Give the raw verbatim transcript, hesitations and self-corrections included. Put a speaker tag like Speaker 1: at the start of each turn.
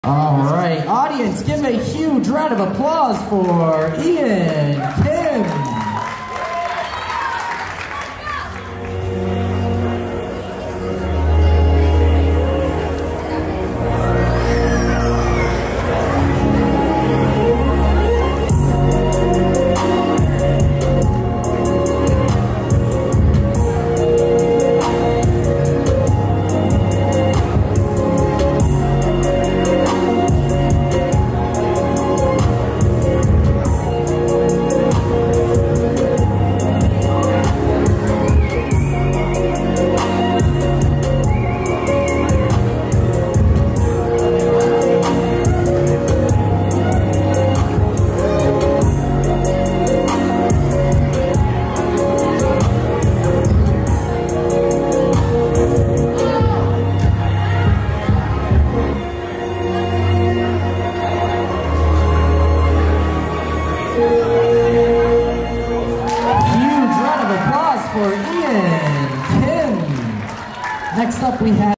Speaker 1: All right, audience, give a huge round of applause for Ian Kim. For Ian Kim. Next up we have